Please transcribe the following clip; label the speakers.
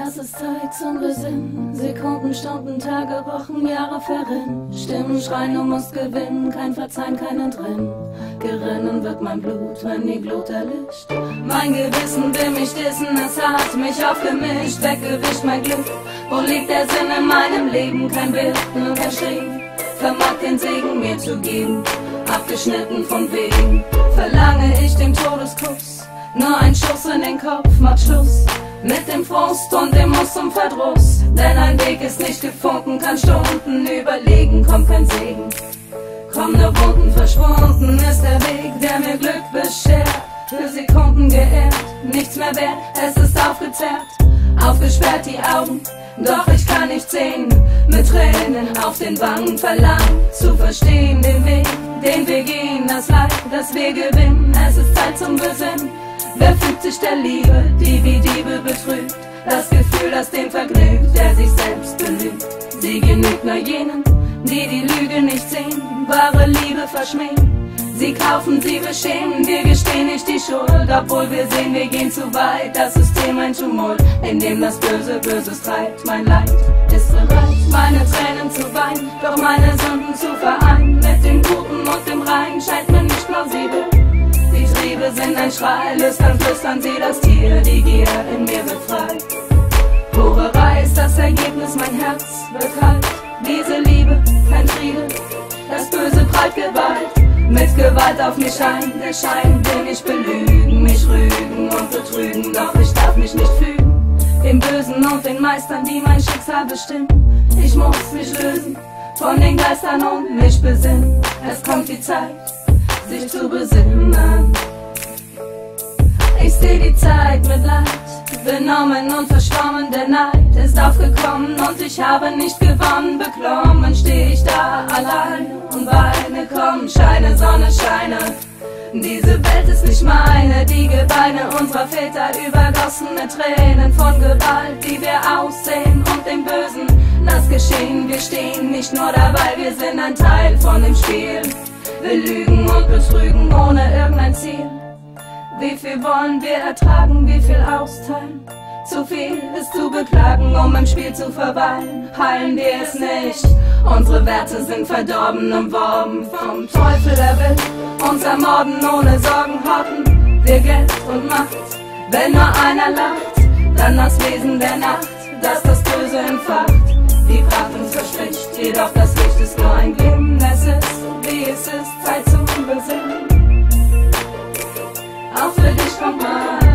Speaker 1: Es ist Zeit zum Besinnen. Sekunden, Stunden, Tage, Wochen, Jahre verrinnen. Stimmen schreien, du musst gewinnen. Kein Verzeihen, kein Entrinnen. Gerinnen wird mein Blut, wenn die Glut erlischt. Mein Gewissen will mich dissen, es hat mich aufgemischt. Weggewischt mein Glück. Wo liegt der Sinn in meinem Leben? Kein Bild, nur kein Streben. Vermag den Segen mir zu geben. Abgeschnitten von Wegen. Verlange ich den Todeskuss. Nur ein Schuss in den Kopf macht Schluss mit dem Frust und dem Muss zum Verdruss. Denn ein Weg ist nicht gefunden, kann Stunden überlegen, kommt kein Segen. Komm nur Wunden verschwunden ist der Weg, der mir Glück beschert. Für Sekunden geehrt, nichts mehr wert, es ist aufgezerrt. Aufgesperrt die Augen, doch ich kann nicht sehen. Mit Tränen auf den Wangen verlangen zu verstehen den Weg, den wir gehen, das Leid, das wir gewinnen. Es ist Zeit zum Besinnen. Wer fügt sich der Liebe, die wie Diebe betrügt? Das Gefühl, das den vergnügt, der sich selbst belügt. Sie genügt nur jenen, die die Lüge nicht sehen, wahre Liebe verschmähen. Sie kaufen, sie beschämen, wir gestehen nicht die Schuld, obwohl wir sehen, wir gehen zu weit. Das System ein Tumult, in dem das Böse Böses treibt. Mein Leid ist bereit, meine Tränen zu weinen, doch meine Sünden zu vereinen. Mit dem Guten und dem Reinen scheint mir nicht plausibel. Die Triebe sind ein Schrei, lüstern, flüstern sie das Tier, die Gier in mir befreit. Hurerei ist das Ergebnis, mein Herz wird kalt. Diese Liebe, kein Friede, das Böse prallt Gewalt. Mit Gewalt auf mich ein, der Schein will mich belügen, mich rügen und betrügen, doch ich darf mich nicht fügen dem Bösen und den Meistern, die mein Schicksal bestimmen. Ich muss mich lösen von den Geistern und mich besinnen. Es kommt die Zeit, sich zu besinnen. Ich seh die Zeit mit Leid, benommen und verschwommen. Der Neid ist aufgekommen und ich habe nicht gewonnen. Beklommen steh ich da allein und weine, komm, scheine, Sonne, scheine. Diese Welt ist nicht meine, die Gebeine unserer Väter übergossen mit Tränen von Gewalt, die wir aussehen und dem Bösen das Geschehen. Wir stehen nicht nur dabei, wir sind ein Teil von dem Spiel. Wir lügen und betrügen ohne irgendein Ziel. Wie viel wollen wir ertragen, wie viel austeilen? Zu viel ist zu beklagen, um im Spiel zu verweilen. Heilen wir es nicht, unsere Werte sind verdorben, umworben vom Teufel. Er will uns ermorden, ohne Sorgen horten wir Geld und Macht. Wenn nur einer lacht, dann das Wesen der Nacht, das das Böse entfacht. Die Pracht uns verspricht, jedoch das Licht ist nur ein Glimmen. Es ist, wie es ist, Zeit zum Besinnen. Auch für dich kommt mal